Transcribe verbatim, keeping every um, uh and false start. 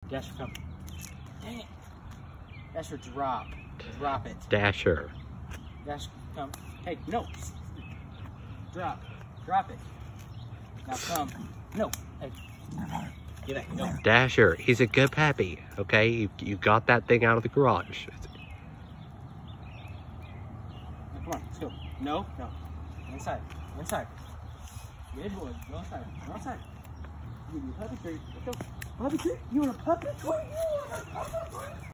Dasher, come. Dang it. Dasher, drop. Drop it. Dasher. Dasher, come. Hey, no. Drop. Drop it. Now come. No. Hey. Get it. No. Dasher, he's a good puppy. Okay, you, you got that thing out of the garage. Now, come on, let's go. No, no. Inside. Inside. Good boy. Go inside. Go inside. Give me a puppy treat. Let's go. Puppy treat? You want a puppy treat? You want a puppy treat?